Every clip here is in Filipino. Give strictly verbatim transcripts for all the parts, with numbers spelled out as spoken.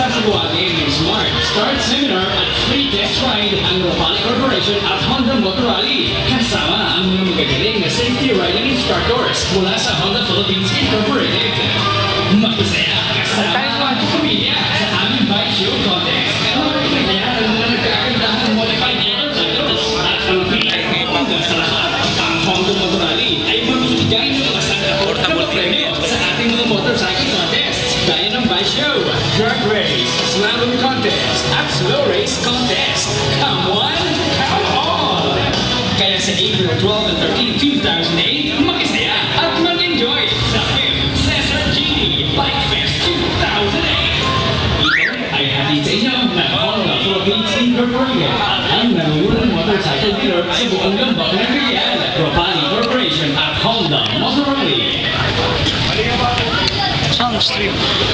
Magsasagawa din ng Smart Start Seminar at free test ride ang Ropali Corporation at Honda Motor Rally. Kasama ang mga magagaling na safety riding instructors mula sa Honda Philippines Incorporated. Mag-isaya kasama ang pamilya sa aming bike show contest. Kaya ang mga nagkakandang modified motorcycles at ang pinakapagpagda sa lahat, ang Honda Motor Rally ay mamimigay ng mga sangkapot na premyo sa ating mga motorcycle contests gaya ng bike show, drag race, slalom contest, at slow race contest. Come one, come all! Kaya sa April twelve and thirteen, two thousand eight, mag-isaya at mag-enjoy sa fifth Cesar G D Bike Fest two thousand eight. Ito ay hatid sa inyo ng Honda Philippines Incorporated at ang nangungunang motorcycle dealer sa buong lambak ng Cagayan, Ropali Corporation at Honda Motor Rally. Soundstream.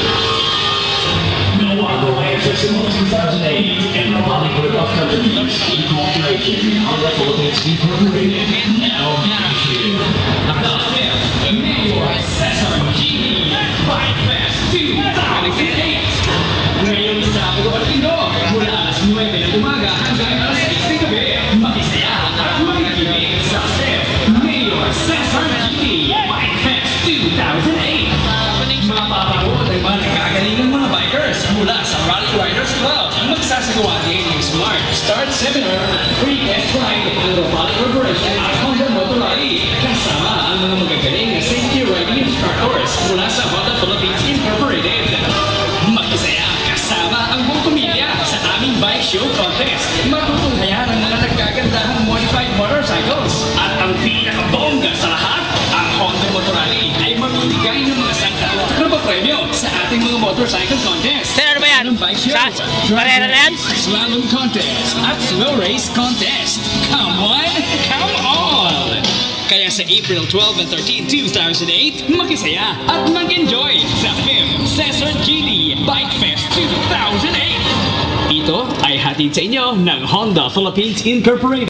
No other way to two thousand eight in the Hollywood of Companies Incorporation, Honda Philippines Incorporated. Now here. The fifth Mayor Cesar G D Bike Fest two thousand eight. Ngayon sa Pagawad Indo, mula alas nuwebe ng umaga hanggang alas sais ng gabi, mag-isaya at mag-ibig sa fifth Mayor Cesar G D Bike Fest two thousand eight. Mapapanood ang mga nagkagalingang mga bikers mula sa Rally Riders Club. Magsasagawa din ng Smart Start Seminar at free test ride ng Ropali Corporation at Honda Motor Rally. Kasama ang mga magagaling na safety riding instructors mula sa Honda Philippines Incorporated. Mag-isaya kasama ang buong pamilya sa aming bike show contest. Matutunghayan ang mga nagkagandahang modified motorcycles. At ang pinakabongga sa lahat, ang Honda Motor Rally ay mamimigay ng mga sangkapot na papremyo sa ating mga motorcycle contest. Sir, ano ba yan? Ng bike show, Sa- drag Barera na yan? race, slalom contest, at slow race contest. Come one, come all! Kaya sa April twelve and thirteen, two thousand eight, mag-isaya at mag-enjoy sa fifth Cesar G D Bike Fest two thousand eight. Ito ay hatid sa inyo ng Honda Philippines Incorporated.